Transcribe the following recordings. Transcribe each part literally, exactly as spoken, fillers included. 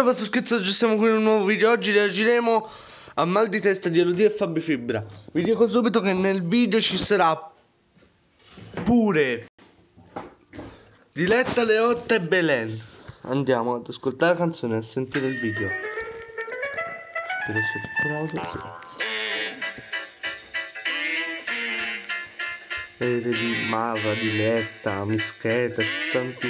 questo schizzo, oggi siamo qui in un nuovo video. Oggi reagiremo a Mal di testa di Elodie e Fabio Fibra. Vi dico subito che nel video ci sarà pure Diletta Leotta e Belen. Andiamo ad ascoltare la canzone e a sentire il video. Spero sia tutto l'audio. Vedete di Mara, Diletta, Mischeta, tanti.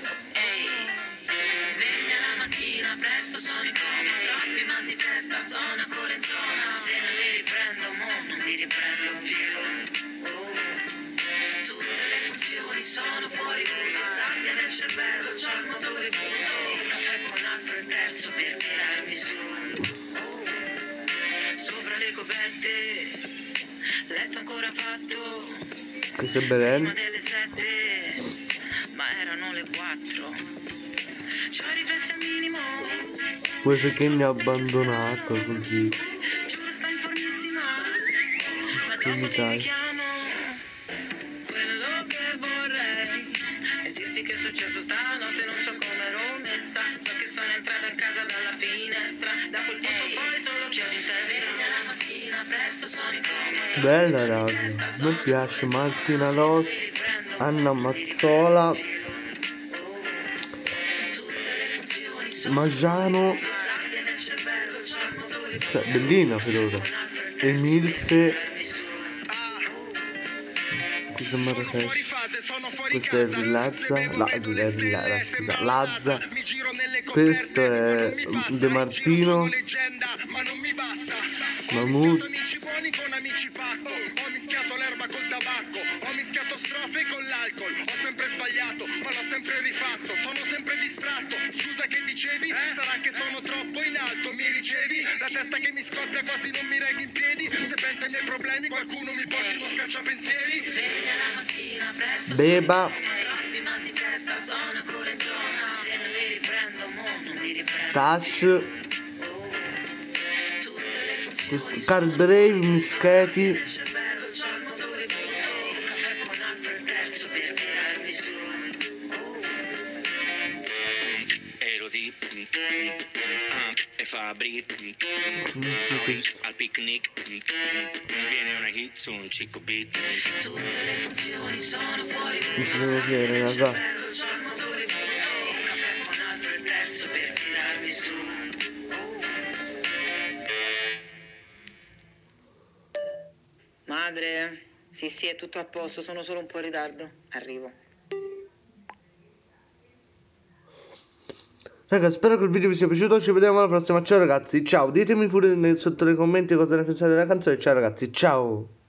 Sveglia la mattina presto, sono in coma, troppi mal di testa, sono ancora in zona. Se non li riprendo, mo non mi riprendo più. Oh. Tutte le funzioni sono fuori uso, sabbia nel cervello, c'ho il motore fuso. Caffè con un altro e il terzo per tirarmi su. Oh. Sopra le coperte, letto ancora fatto. Questo è Belen. Prima delle sette, ma erano le quattro. Ci ho riflessi al minimo. Questo che mi ha abbandonato così. Giuro sto in formissima. Ma Quindi dopo ti dai. richiamo. Quello che vorrei è dirti che è successo stanotte. Non so come ero messa. So che sono entrata a casa dalla finestra. Da quel punto poi solo chiodi in testa. La mattina presto sono in coma. Bella raga, mi piace Martina Lotti, Anna Mazzola, Magiano, cioè bellina per ora, Emilfe, questo è Marrakesh, questo è Villazza, la, è Villazza, Lazza, questo è De Martino, Mahmood, Ho mischiato l'erba col tabacco, ho mischiato strofe con l'alcol. Ho sempre sbagliato, ma l'ho sempre rifatto. Sono sempre distratto. Scusa, che dicevi? Eh? Sarà che sono troppo in alto. Mi ricevi? La testa che mi scoppia, quasi non mi reggo in piedi. Se pensi ai miei problemi, qualcuno mi porti uno scacciapensieri. Sveglia la mattina presto. Beba, Troppi mal di testa, sono ancora in zona. Se non li riprendo, mo non mi riprendo. Tash, Tutte le funzioni questo Carl Brave, Mischetti, del cervello, c'ho il motore fuso. Caffè con un altro e il terzo per tirarmi su. Elodie ah, e Fabri al picnic viene una hit su un cicco beat. Tutte le funzioni sono fuori mi uso. si deve chiedere, raga. Cervello, c'ho il motore fuso. Caffè con un altro e il terzo per tirarmi su. Madre, sì sì, è tutto a posto, sono solo un po' in ritardo. Arrivo. Raga, spero che il video vi sia piaciuto, ci vediamo alla prossima, ciao ragazzi, ciao, ditemi pure nel- sotto nei commenti cosa ne pensate della canzone, ciao ragazzi, ciao.